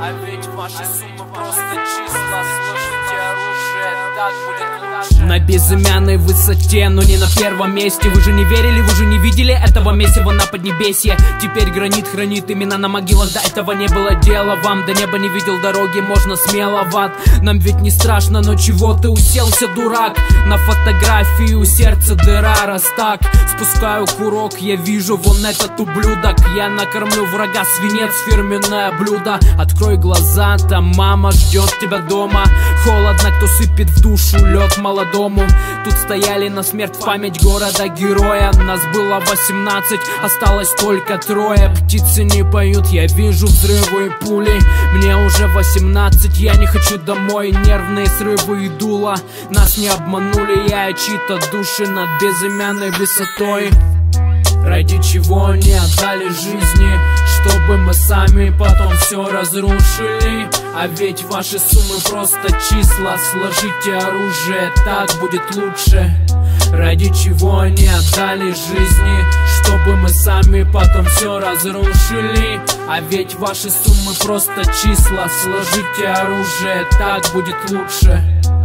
А ведь ваши суммы просто числа. Сложите оружие, так будет лучше. На безымянной высоте, но не на первом месте. Вы же не верили, вы же не видели этого месива на поднебесье. Теперь гранит хранит имена на могилах. До этого не было дела вам, до неба не видел дороги, можно смело в ад. Нам ведь не страшно, но чего ты уселся, дурак? На фотографии у сердца дыра, раз так. Спускаю курок, я вижу вон этот ублюдок. Я накормлю врага, свинец, фирменное блюдо. Открой глаза, там мама ждет тебя дома. Холодно, кто сыпет в душу лед молодому. Тут стояли на смерть в память города-героя. Нас было 18, осталось только 3. Птицы не поют, я вижу взрывы и пули. Мне уже 18, я не хочу домой. Нервные срывы и дула. Нас не обманули, я и чьи-то души над безымянной высотой. Ради чего не отдали жизни, чтобы мы сами потом все разрушили. А ведь ваши суммы просто числа. Сложите оружие, так будет лучше. Ради чего не отдали жизни, чтобы мы сами потом все разрушили. А ведь ваши суммы просто числа. Сложите оружие, так будет лучше.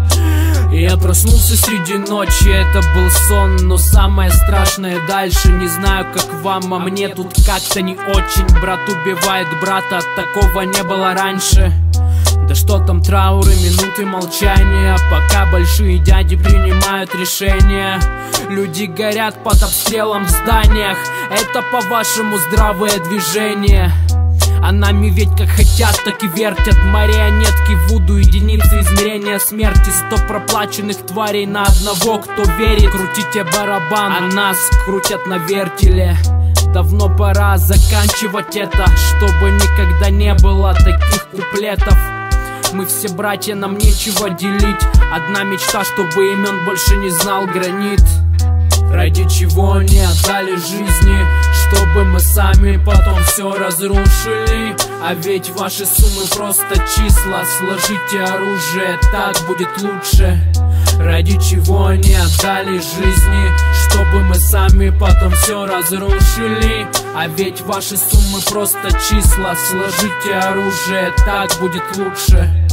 Я проснулся среди ночи, это был сон. Но самое страшное дальше, не знаю как вам, а мне тут как-то не очень. Брат убивает брата, такого не было раньше. Да что там трауры, минуты молчания, пока большие дяди принимают решения. Люди горят под обстрелом в зданиях, это по-вашему здравое движение? А нами ведь как хотят, так и вертят. Марионетки, вуду, единицы измерения смерти. 100 проплаченных тварей на одного, кто верит. Крутите барабан, а нас крутят на вертеле. Давно пора заканчивать это, чтобы никогда не было таких куплетов. Мы все братья, нам нечего делить. Одна мечта, чтобы имен больше не знал гранит. Ради чего не отдали жизни, чтобы мы сами потом все разрушили. А ведь ваши суммы просто числа. Сложите оружие, так будет лучше. Ради чего не отдали жизни, чтобы мы сами потом все разрушили. А ведь ваши суммы просто числа. Сложите оружие, так будет лучше.